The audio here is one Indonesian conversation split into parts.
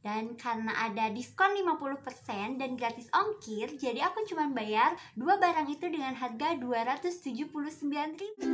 Dan karena ada diskon 50% dan gratis ongkir, jadi aku cuma bayar 2 barang itu dengan harga 279.000.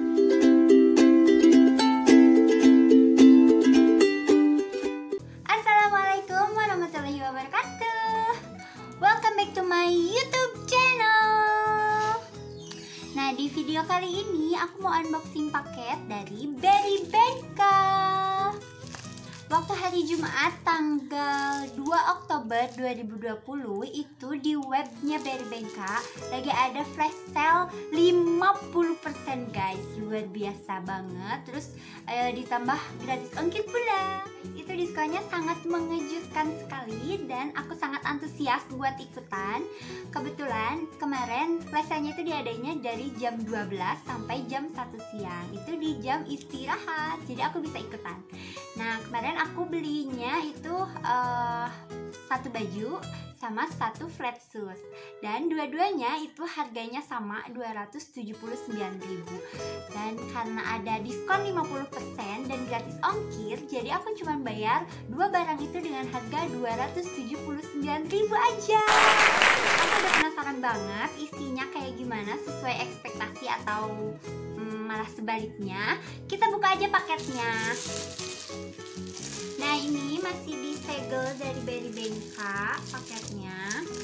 Assalamualaikum warahmatullahi wabarakatuh. Welcome back to my YouTube channel. Nah, di video kali ini aku mau unboxing paket dari Berrybenka. Waktu hari Jumat tanggal 2 Oktober 2020 itu di webnya Berrybenka lagi ada flash sale 50% guys. Luar biasa banget. Terus ditambah gratis ongkir pula. Itu diskonnya sangat mengejutkan sekali dan aku sangat antusias buat ikutan. Kebetulan kemarin flash sale-nya itu diadainya dari jam 12 sampai jam 1 siang. Itu di jam istirahat. Jadi aku bisa ikutan. Nah, kemarin aku belinya itu satu baju sama satu flat shoes dan dua-duanya itu harganya sama 279.000. Dan karena ada diskon 50% dan gratis ongkir, jadi aku cuma bayar 2 barang itu dengan harga 279.000 aja. Aku udah penasaran banget isinya kayak gimana, sesuai ekspektasi atau malah sebaliknya. Kita buka aja paketnya. Nah, ini masih disegel dari Berrybenka paketnya.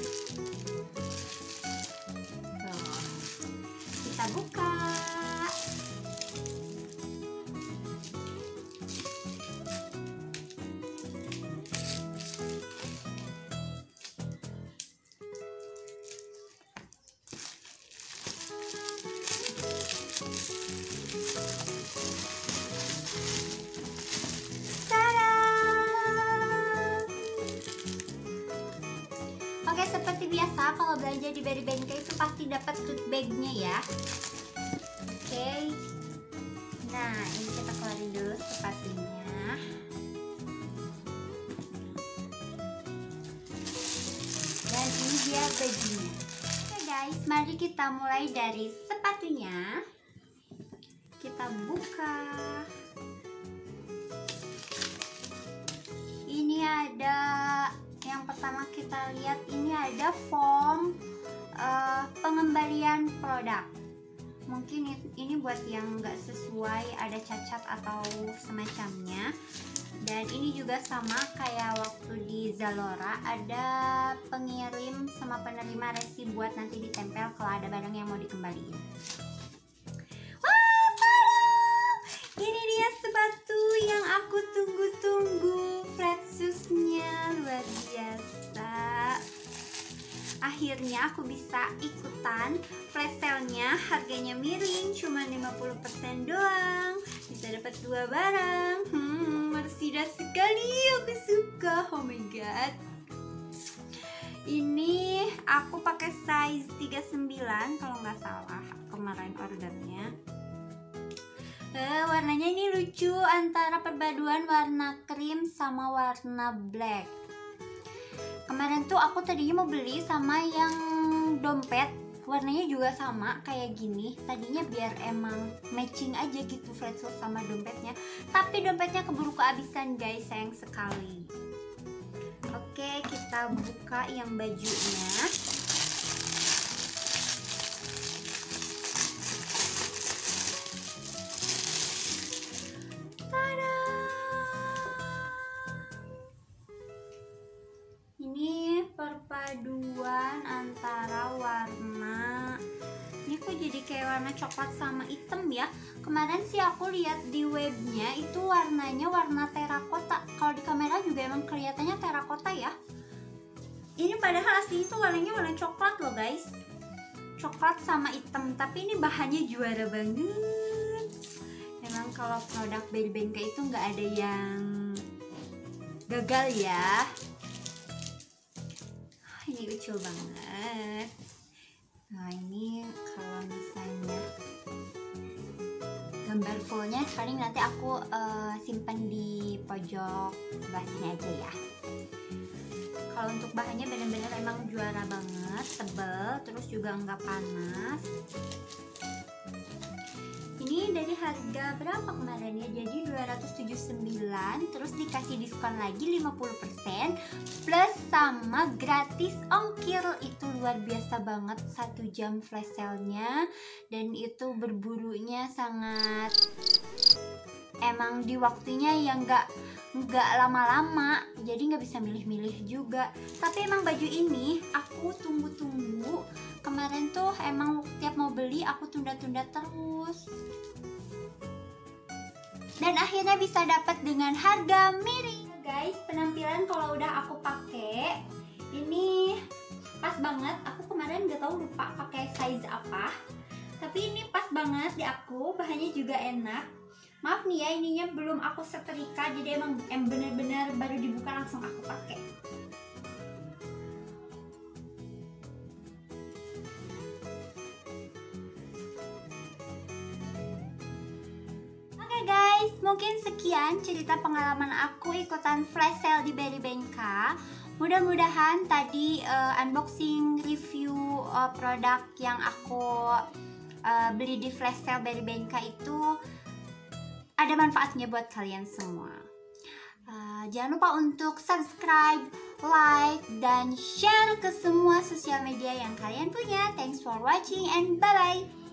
Tuh, kita buka. Oke, seperti biasa kalau belanja di Berrybenka itu pasti dapat tote bag-nya ya. Oke. Nah, ini kita keluarin dulu sepatunya. Dan ini dia bajunya. Oke guys, mari kita mulai dari sepatunya. Kita buka. Ini ada yang pertama kita lihat, ini ada form pengembalian produk. Mungkin ini buat yang nggak sesuai, ada cacat atau semacamnya. Dan ini juga sama kayak waktu di Zalora, ada pengirim sama penerima resi buat nanti ditempel kalau ada barang yang mau dikembaliin. Wah, ini dia sepatu yang aku tunggu-tunggu, flat shoes-nya. Luar biasa. Akhirnya aku bisa ikutan flash sale-nya, harganya miring, cuma 50% doang. Bisa dapat 2 barang. Mersidas sekali, aku suka. Oh my god. Ini aku pakai size 39 kalau nggak salah kemarin ordernya. Warnanya ini lucu, antara perpaduan warna krim sama warna black. Kemarin tuh aku tadinya mau beli sama yang dompet, warnanya juga sama kayak gini. Tadinya biar emang matching aja gitu flat shoes sama dompetnya, tapi dompetnya keburu kehabisan guys, sayang sekali. Oke, kita buka yang bajunya. Perpaduan antara warna, ini kok jadi kayak warna coklat sama hitam ya. Kemarin sih aku lihat di webnya itu warnanya warna terakota. Kalau di kamera juga emang kelihatannya terakota ya. Ini padahal asli itu warnanya warna coklat loh guys, coklat sama hitam. Tapi ini bahannya juara banget. Emang kalau produk Berrybenka itu nggak ada yang gagal ya. Ini lucu banget. Nah, ini kalau misalnya gambar fullnya paling nanti aku simpan di pojok sebelah sini aja ya. Kalau untuk bahannya bener-bener emang juara banget, tebel, terus juga nggak panas. Ini dari harga berapa kemarin ya? Jadi 279, terus dikasih diskon lagi 50%, sama gratis ongkir. Itu luar biasa banget, 1 jam flash sale-nya. Dan itu berburunya sangat, emang di waktunya yang nggak lama-lama, jadi nggak bisa milih-milih juga. Tapi emang baju ini aku tunggu-tunggu. Kemarin tuh emang tiap mau beli aku tunda-tunda terus, dan akhirnya bisa dapat dengan harga miring. Guys, penampilan kalau udah aku pakai ini pas banget. Aku kemarin nggak tahu, lupa pakai size apa, tapi ini pas banget di aku. Bahannya juga enak. Maaf nih ya, ininya belum aku setrika, jadi emang bener-bener baru dibuka langsung aku pakai. Oke guys, mungkin sekian cerita pengalaman aku ikutan flash sale di Berrybenka. Mudah-mudahan tadi unboxing review produk yang aku beli di flash sale Berrybenka itu ada manfaatnya buat kalian semua. Jangan lupa untuk subscribe, like, dan share ke semua sosial media yang kalian punya. Thanks for watching and bye-bye.